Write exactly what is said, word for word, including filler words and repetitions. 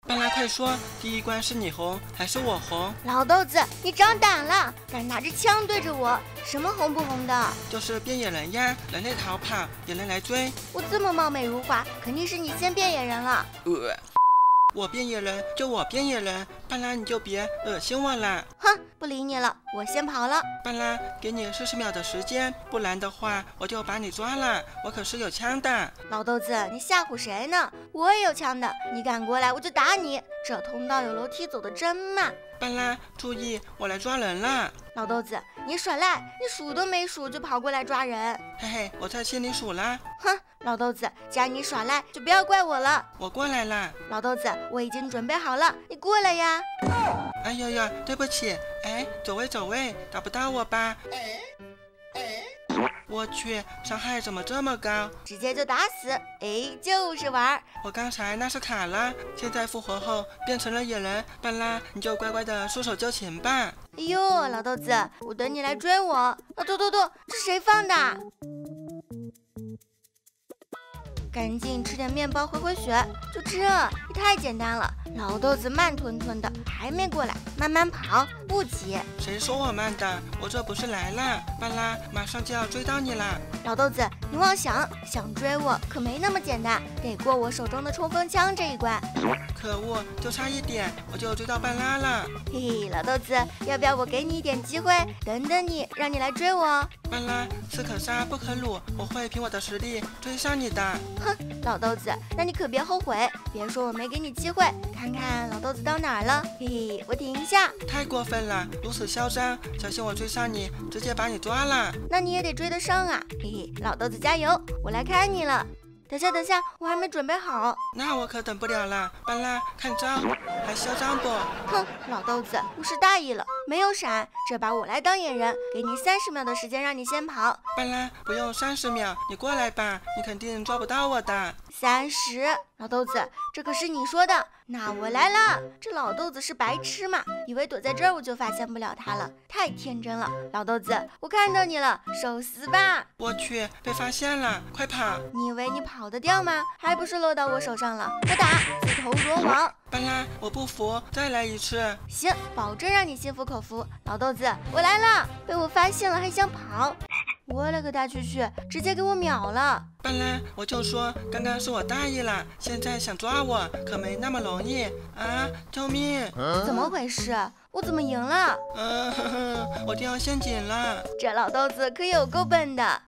半拉，快说，第一关是你红还是我红？ 老豆子，你长胆了，敢拿着枪对着我，什么红不红的？ 就是变野人呀，人类逃跑，野人来追。 我这么貌美如花，肯定是你先变野人了。 呃，我变野人就我变野人，半拉你就别恶心我了。 哼，不理你了，我先跑了。 半拉，给你四十秒的时间，不然的话我就把你抓了，我可是有枪的。 老豆子，你吓唬谁呢？我也有枪的，你敢过来我就打你。这通道有楼梯，走得真慢。 半拉，注意，我来抓人了。 老豆子，你耍赖，你数都没数就跑过来抓人。 嘿嘿，我在心里数了。 哼，老豆子，既然你耍赖，就不要怪我了。 我过来了。 老豆子，我已经准备好了，你过来呀。 哎呦呦，对不起。哎，走位走位，打不到我吧？我去，伤害怎么这么高？ 直接就打死。哎，就是玩。 我刚才那是卡了，现在复活后变成了野人。半拉，你就乖乖的束手就擒吧。 哎呦，老豆子，我等你来追我。啊，嘟嘟嘟，这谁放的？赶紧吃点面包回回血，就这，也太简单了。老豆子慢吞吞的，还没过来，慢慢跑，不急。 谁说我慢的？我这不是来了，半拉，马上就要追到你了。 老豆子，你妄想，想追我可没那么简单，得过我手中的冲锋枪这一关。 可恶，就差一点，我就追到半拉了。 嘿嘿，老豆子，要不要我给你一点机会，等等你，让你来追我？ 半拉，士可杀不可辱，我会凭我的实力追上你的。 哼，老豆子，那你可别后悔，别说我没给你机会。看看老豆子到哪儿了？嘿嘿，我停一下。 太过分了，如此嚣张，小心我追上你，直接把你抓了。 那你也得追得上啊！嘿嘿，老豆子加油，我来看你了。等下等下，我还没准备好。 那我可等不了了，半拉，看招，还嚣张不？ 哼，老豆子，不识大意了，没有闪，这把我来当野人，给你三十秒的时间让你先跑。 半拉，不用三十秒，你过来吧，你肯定抓不到我的。 三十，老豆子，这可是你说的。那我来了。这老豆子是白痴吗？以为躲在这儿我就发现不了他了，太天真了。老豆子，我看到你了，受死吧！ 我去，被发现了，快跑！ 你以为你跑得掉吗？还不是落到我手上了。我打，自投罗网。 半拉，我不服，再来一次。 行，保证让你心服口服。老豆子，我来了。被我发现了还想跑？我勒个大去去，直接给我秒了！ 半拉，我就说刚刚是我大意了，现在想抓我可没那么容易啊！救命！ 怎么回事？我怎么赢了？ 嗯、呃，我掉陷阱了。 这老豆子可有够笨的。